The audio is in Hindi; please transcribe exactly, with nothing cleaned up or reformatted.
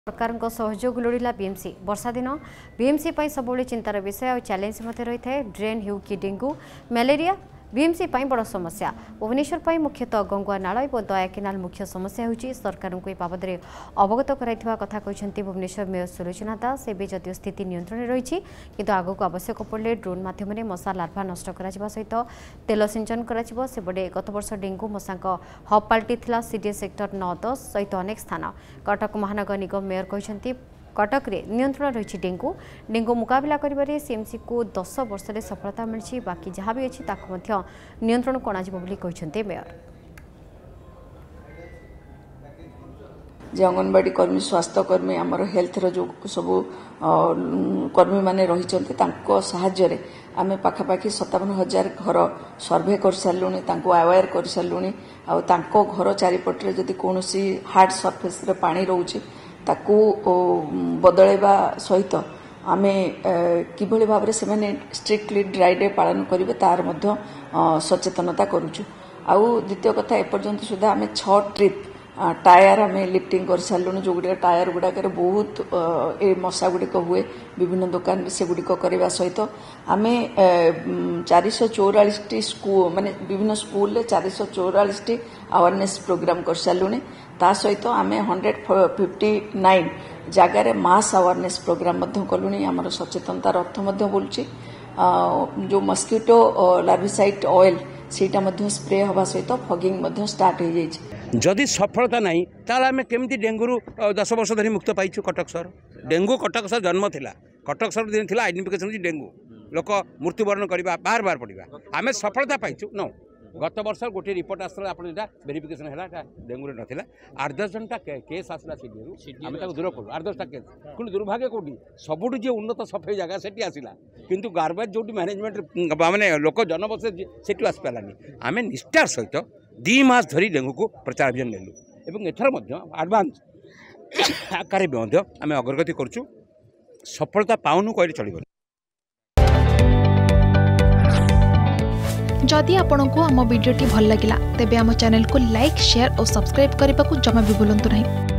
सरकार सहयोग लोड़ा बीएमसी वर्षा दिन बीएमसी सब चिंतार विषय और चैलेंज रही है। ड्रेन हो कि डेंगू मलेरिया बीएमसी बड़ समस्या भुवनेश्वर मुख्यतः गंगुआ नाल और दया केनाल मुख्य समस्या होची। सरकार को बाबद अवगत कराइथिबा कथा कहते भुवनेश्वर मेयर सुलोचना दास। एवं जदिव स्थिति नियंत्रण रही किंतु आगक आवश्यक पड़े ड्रोन माध्यम मशा लार्भा नष्ट करा सहित तेल सिंचन करबड़े गत वर्ष डेंगू मशा हब पलटि सीडीएस सेक्टर नौ दस सहित अनेक स्थान। कटक महानगर निगम मेयर कहते कटक रे नियंत्रण रही डेंगू डेंगू मुकाबला करिबारे सीएमसी को दस वर्ष में सफलता मिली बाकी जहाँ भी अच्छी नियंत्रण को कहते मेयर। जे अंगनवाड़ी कर्मी स्वास्थ्य कर्मी आमर हेल्थ जो सब कर्मी माने रही साहाय्य आमे पाखापाखि सत्तावन हजार घर सर्वे कर सारूँ अवेयर कर सारूँ आ घर चारिपटे जदि कौन हार्ड सरफेस रे पानी रोचे ताकू बदलैबा सहित आमे किभली भाव में से स्ट्रिक्टली ड्राई डे पालन करेंगे तार मध्य सचेतनता करुचु। आउ द्वितीय कथा एपर्यंत सुधा आमे छ ट्रिप टायर आम लिफ्टिंग कर सारूँ जो गुड़ा टायर गुड़ाक बहुत ए मशा गुड़िक हुए विभिन्न दुकान से गुड़िक करने सहित आम चार सौ चौरालीस स्कूल माने विभिन्न स्कूल चार सौ चौरालीस अवेयरनेस प्रोग्राम कर सारूँ ता सहित आम हंड्रेड फिफ्टी नाइन जगार मास अवेयरनेस प्रोग्राम कलुणी आमर सचेतनता रथ बोलूँ जो मस्किटो लार्विसाइड ऑयल सेटा स्प्रे हवा सहित फगिंग स्टार्ट हो जाए। जदि सफलता नहीं ताल आम केमती डेंगू दस वर्ष धरी मुक्त पाइछु। कटक सहर डेंगू कटक सहर जन्म थिला कटक सहर दिन थिला आइडेंटिफिकेशन डेंगू लोक मृत्युवरण करवा बार बार पड़ा आम सफलता पाइछु। नो गत वर्ष गोटे रिपोर्ट आसला आप वेरिफिकेशन है डेंगू ना आठ दस जनटा केस आसला सीडीएरू आम दूर करूँ आठ दसटा केस कि दुर्भाग्य कौटी सबुठ जी उन्नत सफाई जगह से आसला किंतु गार्बेज जो मैनेजमेंट माने लोक जनबस से आसपारानी आम निष्ठार सहित दी मास धरी डेंगू को प्रचार अभियान नेलु एवं एथर आडभांस आकार आम अग्रगति करुँ सफलता पाऊनु कहले चलिबनी। जदि आपंक आम भिडी भल लगा तेब आम चैनल को लाइक शेयर और सब्सक्राइब करने को जमा भी भूलु नहीं।